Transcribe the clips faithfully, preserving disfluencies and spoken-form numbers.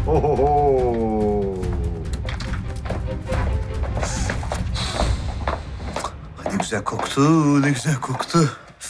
Ohoho. Ne güzel koktu, ne güzel koktu.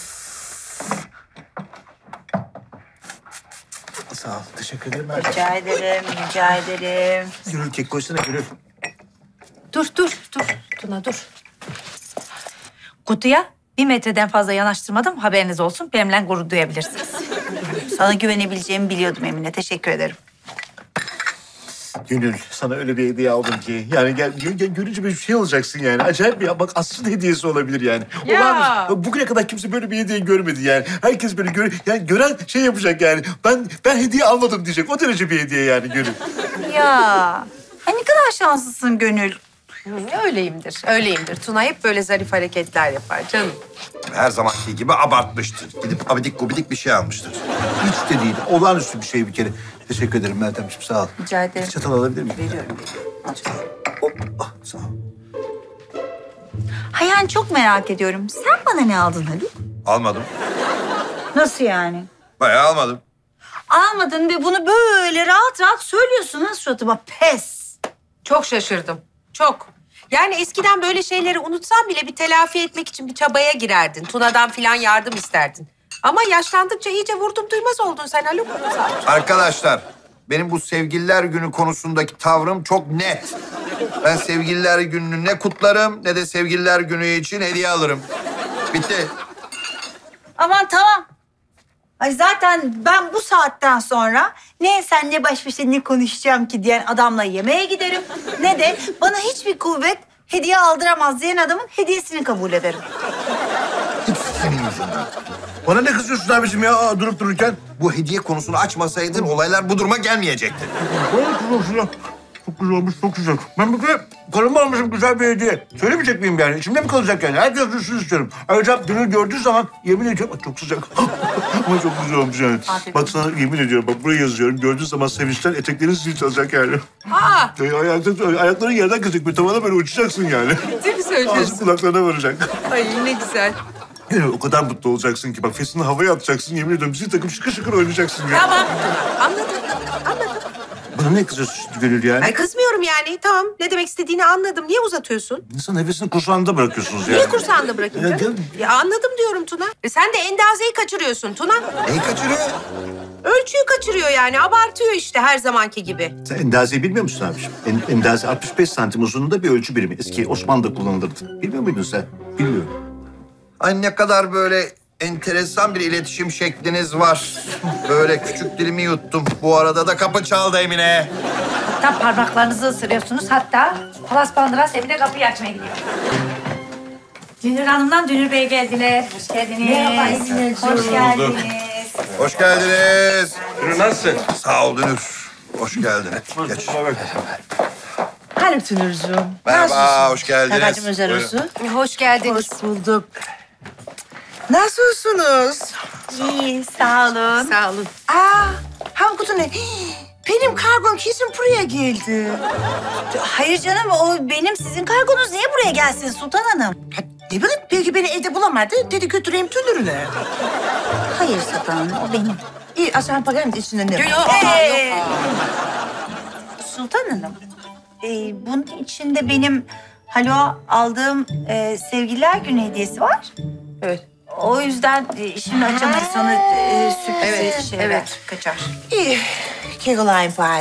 Sağ ol, teşekkür ederim. Rica ederim, rica ederim. Gönül kek koysana Gönül. Dur, dur, dur. Tuna dur. Kutuya bir metreden fazla yanaştırmadım. Haberiniz olsun. Benimle gurur duyabilirsiniz. Sana güvenebileceğimi biliyordum Emine. Teşekkür ederim. Gönül, sana öyle bir hediye aldım ki. Yani gel, gel, gel görünce bir şey olacaksın yani. Acayip bir, bak aslında hediyesi olabilir yani. Ya. Olağanüstü. Bugüne kadar kimse böyle bir hediye görmedi yani. Herkes böyle gör, yani gören şey yapacak yani. Ben ben hediye almadım diyecek. O derece bir hediye yani Gönül. Ya. Ay ne kadar şanslısın Gönül. Öyleyimdir, öyleyimdir. Tuna hep böyle zarif hareketler yapar canım. Her zamanki gibi abartmıştır. Gidip abidik gubidik bir şey almıştır. Hiç de değil. Olağanüstü bir şey bir kere. Teşekkür ederim Meltemciğim, sağ ol. Rica ederim. Bir çatal alabilir miyim? Veriyorum. Hop, ah, sağ ol. Hayal çok merak ediyorum. Sen bana ne aldın Haluk? Almadım. Nasıl yani? Bayağı almadım. Almadın ve bunu böyle rahat rahat söylüyorsun ha suratıma. Pes. Çok şaşırdım, çok. Yani eskiden böyle şeyleri unutsan bile bir telafi etmek için bir çabaya girerdin. Tuna'dan falan yardım isterdin. Ama yaşlandıkça iyice vurdum duymaz oldun sen Haluk. Arkadaşlar, benim bu sevgililer günü konusundaki tavrım çok net. Ben sevgililer gününü ne kutlarım ne de sevgililer günü için hediye alırım. Bitti. Aman tamam. Ay zaten ben bu saatten sonra ne sen ne baş başa ne konuşacağım ki diyen adamla yemeğe giderim. Ne de bana hiçbir kuvvet hediye aldıramaz diyen adamın hediyesini kabul ederim. Hepsi senin yüzünden. Bana ne kızıyorsun abiciğim ya aa, durup dururken? Bu hediye konusunu açmasaydın olaylar bu duruma gelmeyecekti. Bana kızıyorsun. Çok güzel olmuş, çok güzel. Ben bir kere karıma almışım güzel bir hediye. Söylemeyecek miyim yani? İçimde mi kalacak yani? Herkes duysun istiyorum. Ayrıca Gönül gördüğü zaman yemin ediyorum... Ay, çok sıcak. Ama çok güzel olmuş yani. Afiyet Bak sana yemin ediyorum. Bak buraya yazıyorum. Gördüğün zaman sevinçten eteklerin zil çalacak yani. Aa, Ay, ayakta, ayakların yerden kesecek. Bir tavana böyle uçacaksın yani. ciddi mi Ağzı söylüyorsun? kulaklarına varacak. Ay ne güzel. Yani o kadar mutlu olacaksın ki. Bak fesini havaya atacaksın. Yemin ediyorum zil takıp şıkır şıkır oynayacaksın ya. Tamam Tuna, anladım, anladım. Bana ne kızıyorsun şimdi Gönül yani? Ay kızmıyorum yani, tamam. Ne demek istediğini anladım. Niye uzatıyorsun? İnsan hevesini kursağında bırakıyorsunuz yani. Niye kursağında bırakayım Ya, canım? ya- Ya anladım diyorum Tuna. E sen de endazeyi kaçırıyorsun Tuna. Neyi kaçırıyor? Ölçüyü kaçırıyor yani, abartıyor işte her zamanki gibi. Sen endazeyi bilmiyor musun abiciğim? En, endaze altmış beş santim uzunluğunda bir ölçü birimi. Eski Osmanlı'da kullanılırdı. Bilmiyor muydun sen? Bilmiyorum. Ay ne kadar böyle enteresan bir iletişim şekliniz var. Böyle küçük dilimi yuttum. Bu arada da kapı çaldı Emine. Hatta parmaklarınızı ısırıyorsunuz. Hatta Palas Bandıras evine kapıyı açmaya gidiyor. Dünür Hanım'dan Dünür Bey geldiler. Hoş geldiniz. Merhaba Emineciğim. Hoş geldiniz. Hoş geldiniz. Dünür nasılsın? Sağ ol Dünür. Hoş geldin. Geç. Halim Tünürcüğüm. Merhaba, hoş geldiniz. Takacım özel Buyurun. olsun. Hoş geldiniz. Hoş bulduk. Nasılsınız? İyi, sağ olun. Sağ olun. Aa, Hamkut'un ne? Benim kargom kesin buraya geldi. Hayır canım, o benim. Sizin kargonuz niye buraya gelsin Sultan Hanım? Ha, ne bileyim, belki beni evde bulamadı. Dedi götüreyim Tünür'üne. Hayır Sultan Hanım, o benim. İyi, aşağı bakayım içinde ne var? Yok, Ee, yok. Sultan Hanım, e, bunun içinde benim Halo aldığım e, sevgililer günü hediyesi var. Evet. O yüzden e, şimdi açamayız, sonra e, sürpriz Evet, şeyler evet. kaçar. İyi, kegolayım bari.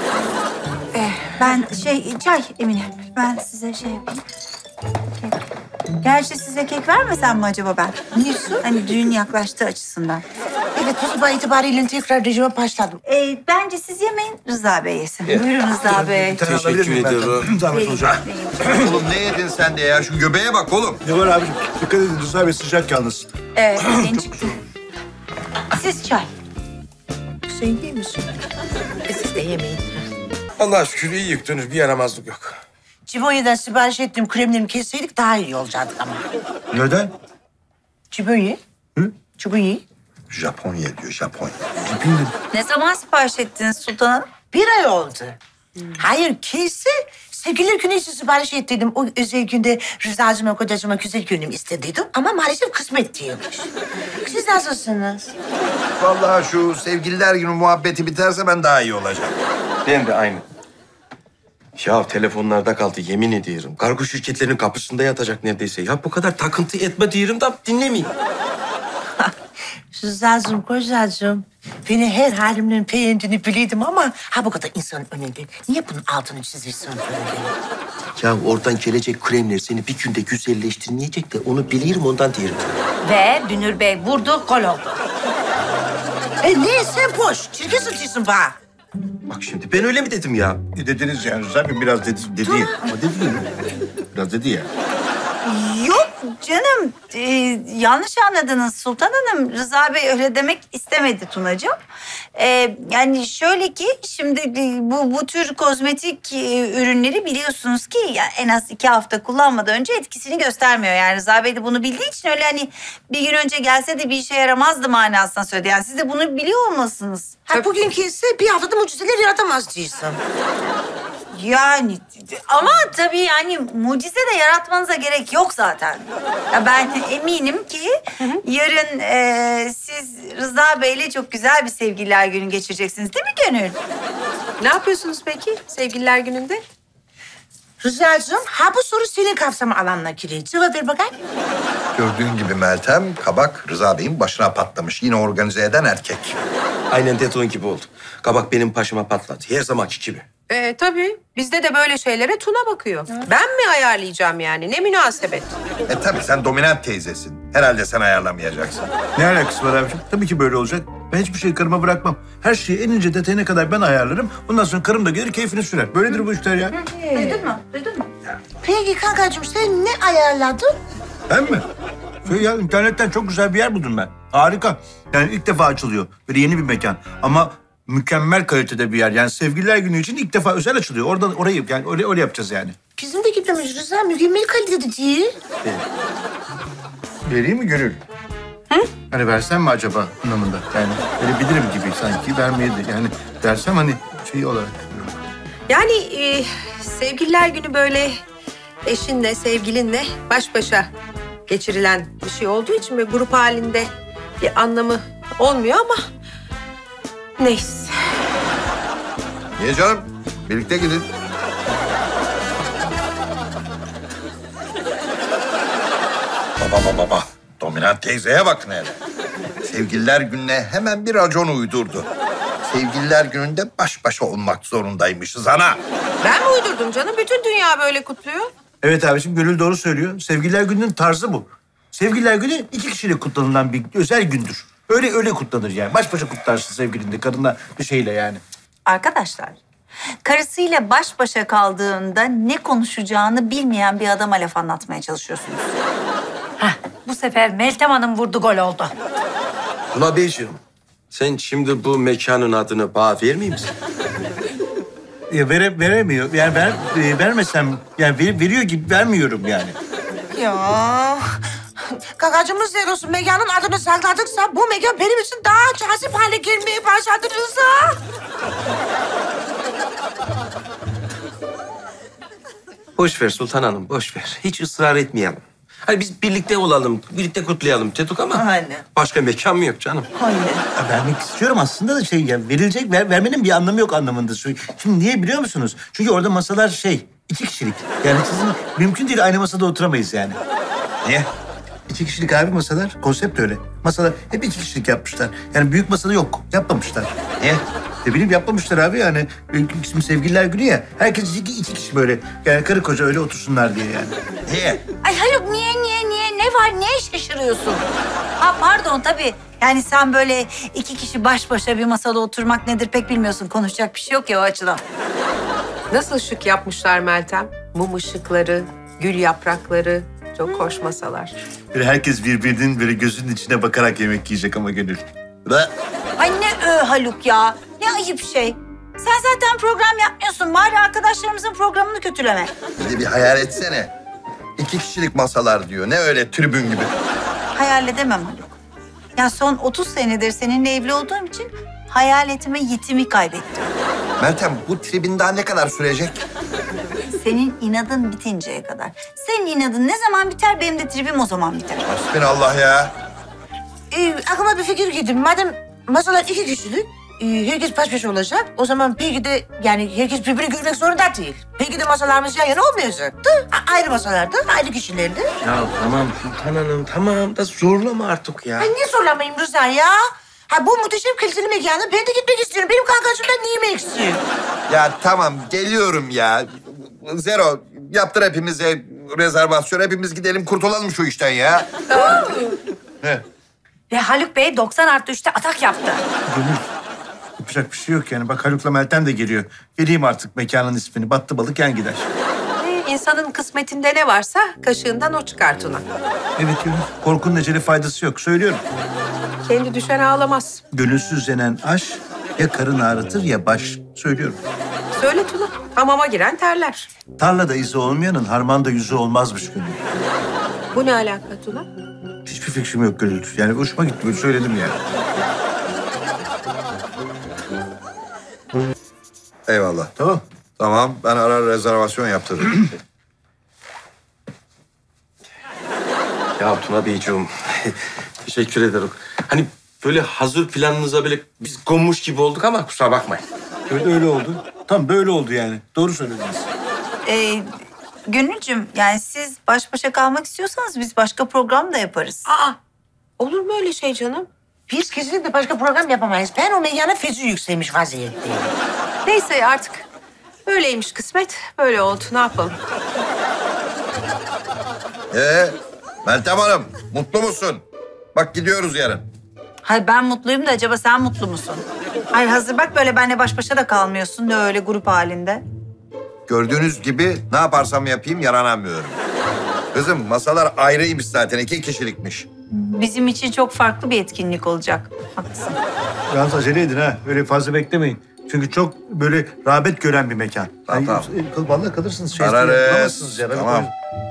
Ben şey, çay Emine, ben size şey yapayım. Kek. Gerçi size kek vermesem mi acaba ben? Niçin? Hani düğün yaklaştığı açısından. Evet, bu sabah itibariyle tekrar rejime başladım. E, bence siz yemeyin, Rıza Bey yesin. Buyurun Rıza Bey. Bir tane alabilir Teşekkür miyim ben? ediyorum. Zahmet olacak. Oğlum ne yedin sen de ya? Şu göbeğe bak oğlum. Ne var abiciğim? Dikkat edin Rıza Bey sıcak yalnız. Evet, yeni çıktı. Siz çay. Sen iyi misin? E, siz de yemeyin. Allah'a şükür iyi yıktınız. Bir yaramazlık yok. Cibonya'dan sipariş ettiğim kremlerimi kesseydik daha iyi olacaktı ama. Neden? Cibonya? Hı? Cibonya? Japonya diyor, Japonya. Ne zaman sipariş ettiniz Sultan Hanım? Bir ay oldu. Hayır, kesse sevgililer günü için sipariş ettiydim. O özel günde Rıza'cığıma, kocacığıma güzel günüm istediydim. Ama maalesef kısmet değilmiş. Siz nasılsınız? Vallahi şu sevgililer günü muhabbeti biterse ben daha iyi olacağım. Ben de aynı. Ya telefonlarda kaldı yemin ediyorum. Kargo şirketlerinin kapısında yatacak neredeyse. Ya bu kadar takıntı etme diyorum da dinlemeyin. Rıza'cığım, kocacığım. Beni her halimden beğendiğini biliyordum ama ha bu kadar insanın önünde. Niye bunun altını çizirsin böyle? Ya oradan gelecek kremler seni bir günde güzelleştirmeyecek de onu bilirim ondan diyorum. Ve Dünür Bey vurdu, gol oldu. E neyse boş, çirkin sıçıyorsun bana. Bak şimdi ben öyle mi dedim ya? E dediniz yani Rıza Bey biraz dedi, dedi ya. Ama dedi ya. Biraz dedi ya. Yok canım, e, yanlış anladınız Sultan Hanım. Rıza Bey öyle demek istemedi Tunacığım. E, yani şöyle ki şimdi bu bu tür kozmetik e, ürünleri biliyorsunuz ki ya en az iki hafta kullanmadan önce etkisini göstermiyor. Yani Rıza Bey de bunu bildiği için öyle hani bir gün önce gelse de bir işe yaramazdı manasına söyledi. Yani siz de bunu biliyor olmalısınız. Ha bugünkü ise bir haftada mucizeler yaratamaz diyorsun. Yani ama tabii yani mucize de yaratmanıza gerek yok zaten. Ya ben eminim ki yarın e, siz Rıza Bey'le çok güzel bir sevgililer günü geçireceksiniz değil mi Gönül? Ne yapıyorsunuz peki sevgililer gününde? Rıza'cığım, ha bu soru senin kapsama alanına giriyor. Cevap ver bakayım. Gördüğün gibi Meltem, kabak Rıza Bey'in başına patlamış. Yine organize eden erkek. Aynen dediğin gibi oldu. Kabak benim başıma patladı. Her zamanki gibi. Ee, tabii. Bizde de böyle şeylere Tuna bakıyor. Ben mi ayarlayacağım yani? Ne münasebet. E tabii sen dominant teyzesin. Herhalde sen ayarlamayacaksın. Ne alakası var abiciğim? Tabii ki böyle olacak. Ben hiçbir şeyi karıma bırakmam. Her şeyi en ince detayına kadar ben ayarlarım. Ondan sonra karım da gelir keyfini sürer. Böyledir bu işler ya. Duydun mu? Duydun mu? Peki kankacığım, sen ne ayarladın? Ben mi? Şey ya internetten çok güzel bir yer buldum ben. Harika. Yani ilk defa açılıyor. Böyle yeni bir mekan. Ama mükemmel kalitede bir yer. Yani sevgililer günü için ilk defa özel açılıyor. Oradan orayı yani öyle, öyle yapacağız yani. Bizim de gitmemiz Rıza, mükemmel kalitede değil. Vereyim mi Gönül? Hı? Hani versem mi acaba anlamında? Yani verebilirim gibi sanki vermeye de. Yani versem hani şey olarak. Yani e, sevgililer günü böyle eşinle, sevgilinle baş başa geçirilen bir şey olduğu için ve grup halinde bir anlamı olmuyor ama neyse. Niye canım? Birlikte gidin. Baba baba baba. Dominant teyzeye bakın hele. Sevgililer gününe hemen bir racon uydurdu. Sevgililer gününde baş başa olmak zorundaymışız ana. Ben mi uydurdum canım? Bütün dünya böyle kutluyor. Evet abiciğim Gönül doğru söylüyor. Sevgililer gününün tarzı bu. Sevgililer günü iki kişiyle kutlanılan bir özel gündür. Öyle öyle kutlanır yani. Baş başa kutlarsın sevgilinde, kadınla bir şeyle yani. Arkadaşlar, karısıyla baş başa kaldığında ne konuşacağını bilmeyen bir adama laf anlatmaya çalışıyorsunuz. Hah, bu sefer Meltem Hanım vurdu, gol oldu. Tuna Beyciğim, sen şimdi bu mekanın adını bana vermeyeyim misin? Ya vere, veremiyor. Yani ver, e, vermesem, yani ver, veriyor gibi vermiyorum yani. Ya kakacığımız der olsun, mekanın adını sakladıksa bu mekan benim için daha cazip hale gelmeye başladı Rıza. Boş ver Sultan Hanım, boş ver. Hiç ısrar etmeyelim. Hani biz birlikte olalım, birlikte kutlayalım dedik ama... Aynen. Başka mekan mı yok canım? Ya vermek istiyorum aslında da şey yani verilecek, ver, vermenin bir anlamı yok anlamında. Şimdi niye biliyor musunuz? Çünkü orada masalar şey, iki kişilik. Yani sizin mümkün değil aynı masada oturamayız yani. Niye? İki kişilik abi masalar, konsept öyle. Masalar hep iki kişilik yapmışlar. Yani büyük masada yok, yapmamışlar. Niye? Ne bileyim yapmamışlar abi yani. Şimdi sevgililer günü ya, herkes iki, iki kişi böyle. Yani karı koca öyle otursunlar diye yani. Niye? Ay Haluk niye niye niye ne var neye şaşırıyorsun? Ha pardon tabii yani sen böyle iki kişi baş başa bir masada oturmak nedir pek bilmiyorsun. Konuşacak bir şey yok ya o açıdan. Nasıl şık yapmışlar Meltem? Mum ışıkları, gül yaprakları, çok hoş masalar. Böyle herkes birbirinin böyle gözünün içine bakarak yemek yiyecek ama Gönül. Ve Ay ne ö Haluk ya. Ne ayıp şey. Sen zaten program yapmıyorsun. Bari arkadaşlarımızın programını kötüleme. Bir de bir hayal etsene. İki kişilik masalar diyor. Ne öyle tribün gibi. Hayal edemem Haluk. Ya son otuz senedir seninle evli olduğum için hayaletime yetimi kaybettim. Meltem bu tribün daha ne kadar sürecek? Senin inadın bitinceye kadar. Senin inadın ne zaman biter, benim de tribim o zaman biter. Hasbinallah ya. Ee, aklıma bir fikir geldi. Madem masalar iki kişilik, e, herkes baş başa olacak. O zaman peki de yani herkes birbirini görmek zorunda değil. Peki de masalarımız yan yana olmayacaktı. A- ayrı masalarda, ayrı kişilerdi. Ya tamam Sultan Hanım tamam da zorlama artık ya. Ay niye zorlamayayım Rıza ya? Ha bu muhteşem kaliteli mekana ben de gitmek istiyorum. Benim kankacığımdan niye eksiğim? Ya tamam geliyorum ya. Zero yaptır hepimize rezervasyon. Hepimiz gidelim kurtulalım şu işten ya. Ne? Ve Haluk Bey doksan artı üçte atak yaptı. Gönül, yapacak bir şey yok yani. Bak Haluk'la Meltem de geliyor. Vereyim artık mekanın ismini. Battı balık yan gider. Ee, insanın kısmetinde ne varsa kaşığından o çıkar Tuna. Evet Gönül, korkunun eceli faydası yok. Söylüyorum. Kendi düşen ağlamaz. Gönülsüz yenen aş ya karın ağrıtır ya baş. Söylüyorum. Söyle Tuna. Hamama giren terler. Tarlada izi olmayanın harmanda yüzü olmazmış Gönül. Bu ne alaka Tuna? Hiçbir fikrim yok Gönül. Yani hoşuma gitti böyle söyledim yani. Eyvallah. Tamam. Tamam ben arar rezervasyon yaptırırım. Ya Tuna Beyciğim teşekkür ederim. Hani böyle hazır planınıza böyle biz konmuş gibi olduk ama kusura bakmayın. Öyle, öyle oldu. Tam böyle oldu yani. Doğru söylediniz. Ee, Gönülcüm yani siz baş başa kalmak istiyorsanız biz başka program da yaparız. Aa, olur mu öyle şey canım? Biz kesinlikle başka program yapamayız. Ben o mekana feci yükselmiş vaziyetteyim. Neyse artık böyleymiş kısmet. Böyle oldu. Ne yapalım? Ee, Meltem Hanım mutlu musun? Bak gidiyoruz yarın. Hayır ben mutluyum da acaba sen mutlu musun? Hayır hazır bak böyle benle baş başa da kalmıyorsun da öyle grup halinde. Gördüğünüz gibi ne yaparsam yapayım yaranamıyorum. Kızım masalar ayrıymış zaten iki kişilikmiş. Bizim için çok farklı bir etkinlik olacak. Haklısın. Yalnız acele edin ha. Öyle fazla beklemeyin. Çünkü çok böyle rağbet gören bir mekan. Tamam, tamam. Kıl vallahi kalırsınız. Şey, Ararız. bulamazsınız ya. Ben Tamam.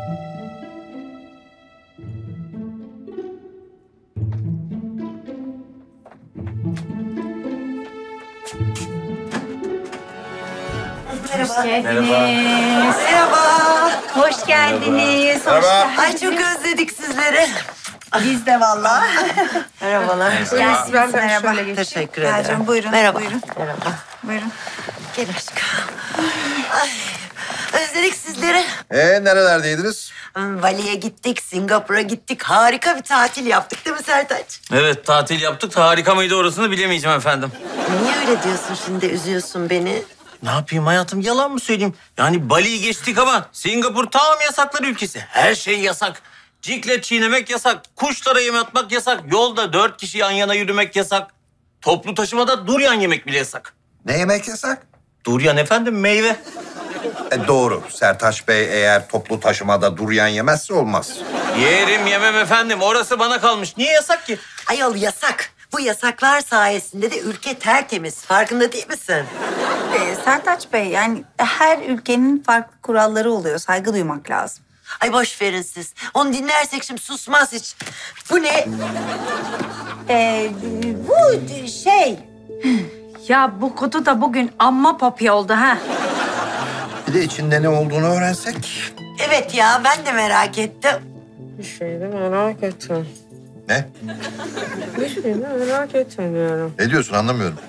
Merhaba. Geldiniz. Merhaba. Hoş geldiniz. Hoş Merhaba. Ay çok özledik sizleri. Biz de vallahi. Merhabalar. Geldiniz. Ben de Merhaba. şöyle geçeyim. Teşekkür Gel ederim. canım, buyurun, Merhaba. buyurun. Merhaba. Buyurun. Gel aşkım. Ay, özledik sizleri. Ee nerelerdeydiniz? Hmm, Bali'ye gittik, Singapur'a gittik. Harika bir tatil yaptık değil mi Sertaç? Evet, tatil yaptık da harika mıydı orasını bilemeyeceğim efendim. Niye öyle diyorsun şimdi, üzüyorsun beni? Ne yapayım hayatım, yalan mı söyleyeyim? Yani Bali'yi geçtik ama Singapur tam yasaklar ülkesi. Her şey yasak. Ciklet çiğnemek yasak, kuşlara yem atmak yasak, yolda dört kişi yan yana yürümek yasak. Toplu taşımada duryan yemek bile yasak. Ne yemek yasak? Duryan efendim, meyve. E, doğru. Sertaç Bey eğer toplu taşımada duryan yemezse olmaz. Yerim yemem efendim, orası bana kalmış. Niye yasak ki? Ayol yasak. Bu yasaklar sayesinde de ülke tertemiz. Farkında değil misin? Ee, Sertaç Bey yani her ülkenin farklı kuralları oluyor. Saygı duymak lazım. Ay boş verin siz. Onu dinlersek şimdi susmaz hiç. Bu ne? Ee, bu şey... Ya bu kutu da bugün amma popi oldu ha. Bir de içinde ne olduğunu öğrensek. Evet ya ben de merak ettim. Bir şey de merak ettim. Ne? Bir şey de merak ettim diyorum. Ne diyorsun anlamıyorum.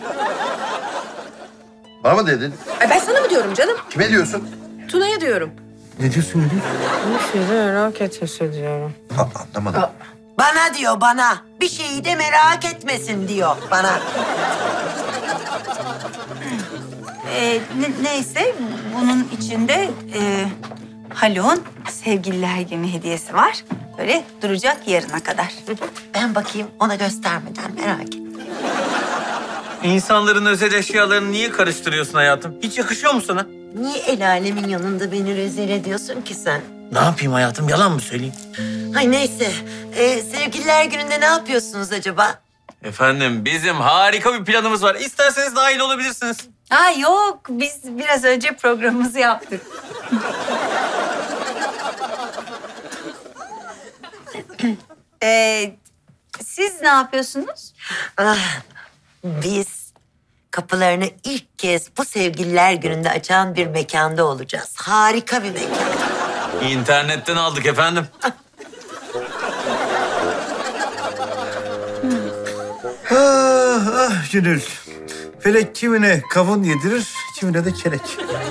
Bana mı dedin? Ay ben sana mı diyorum canım? Kime diyorsun? Tuna'ya diyorum. Ne diyorsun Gönül? Bir şey de merak etmesi diyorum. Ha, anlamadım. Bana diyor bana. Bir şeyi de merak etmesin diyor bana. Ee, ne- neyse bunun içinde e, Haluk'un sevgililer günü hediyesi var. Böyle duracak yarına kadar. Ben bakayım ona göstermeden merak et. İnsanların özel eşyalarını niye karıştırıyorsun hayatım? Hiç yakışıyor mu sana? Niye el alemin yanında beni rezil ediyorsun ki sen? Ne yapayım hayatım, yalan mı söyleyeyim? Hay neyse. Ee, sevgililer gününde ne yapıyorsunuz acaba? Efendim bizim harika bir planımız var. İsterseniz dahil olabilirsiniz. Ha yok biz biraz önce programımızı yaptık. ee, siz ne yapıyorsunuz? Ah, biz kapılarını ilk kez bu sevgililer gününde açan bir mekanda olacağız. Harika bir mekan. İnternetten aldık efendim. Ah, ah Gönül. Felek kimine kavun yedirir, kimine de kelek.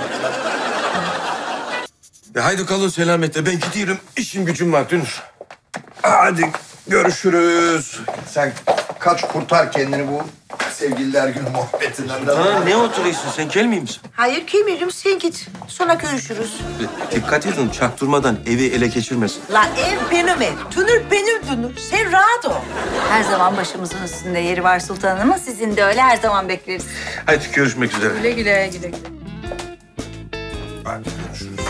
Ya haydi kalın selametle. Ben gidiyorum. İşim gücüm var Dünür. Hadi görüşürüz. Sen kaç kurtar kendini bu sevgililer günü muhabbetinden. de. Ha, ne oturuyorsun sen? Gelmeyeyim misin? Hayır Kemal'im sen git. Sonra görüşürüz. Dikkat edin çaktırmadan evi ele geçirmesin. La ev benim ev. Tünür benim tünür. Sen rahat ol. Her zaman başımızın üstünde yeri var sultanımın. Sizin de öyle her zaman bekleriz. Hadi görüşmek üzere. Güle güle güle güle. Hadi görüşürüz.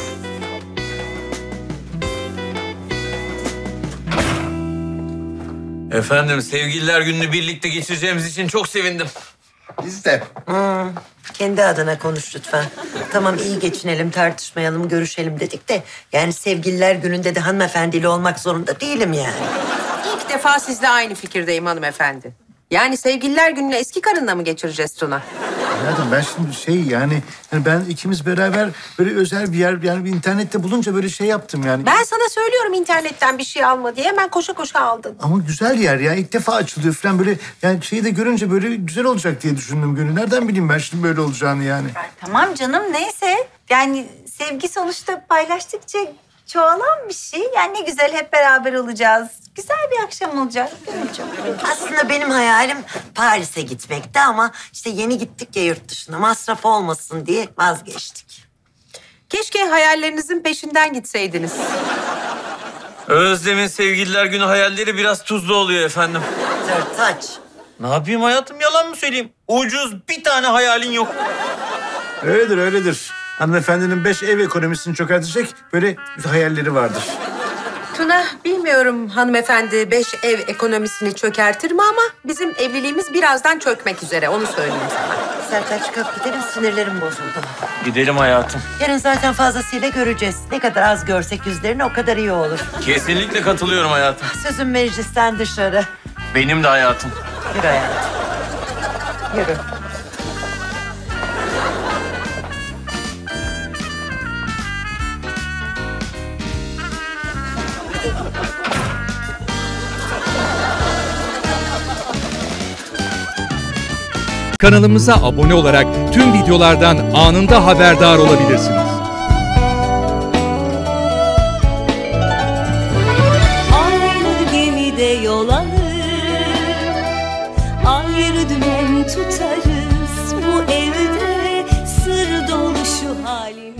Efendim sevgililer gününü birlikte geçireceğimiz için çok sevindim. Biz de. Hmm, kendi adına konuş lütfen. Tamam iyi geçinelim, tartışmayalım, görüşelim dedik de... yani sevgililer gününde de hanımefendiyle olmak zorunda değilim yani. İlk defa sizle aynı fikirdeyim hanımefendi. Yani sevgililer gününü eski karınla mı geçireceğiz Tuna? Hayatım ben şimdi şey yani, yani ben ikimiz beraber böyle özel bir yer yani bir internette bulunca böyle şey yaptım yani. Ben sana söylüyorum internetten bir şey alma diye hemen koşa koşa aldın. Ama güzel yer ya ilk defa açılıyor falan böyle yani şeyi de görünce böyle güzel olacak diye düşündüm Gönül. Nereden bileyim ben şimdi böyle olacağını yani. Tamam canım neyse. Yani sevgi sonuçta paylaştıkça çoğalan bir şey. Yani ne güzel hep beraber olacağız. Güzel bir akşam olacak. Gönülcüğüm. Aslında benim hayalim Paris'e gitmekti ama... işte yeni gittik ya yurt dışına, masraf olmasın diye vazgeçtik. Keşke hayallerinizin peşinden gitseydiniz. Özlem'in sevgililer günü hayalleri biraz tuzlu oluyor efendim. Sertaç. Ne yapayım hayatım yalan mı söyleyeyim? Ucuz bir tane hayalin yok. Öyledir öyledir. Hanımefendinin beş ev ekonomisini çökertecek böyle hayalleri vardır. Tuna bilmiyorum hanımefendi beş ev ekonomisini çökertir mi ama bizim evliliğimiz birazdan çökmek üzere onu söyleyeyim sana. Sertaç kalk gidelim, sinirlerim bozuldu. Gidelim hayatım. Yarın zaten fazlasıyla göreceğiz. Ne kadar az görsek yüzlerini o kadar iyi olur. Kesinlikle katılıyorum hayatım. Sözüm meclisten dışarı. Benim de hayatım. Yürü hayatım. Yürü. Kanalımıza abone olarak tüm videolardan anında haberdar olabilirsiniz. Aynı gemide yol alır, ayrı dümen tutarız. Bu evde sır dolu şu halimiz.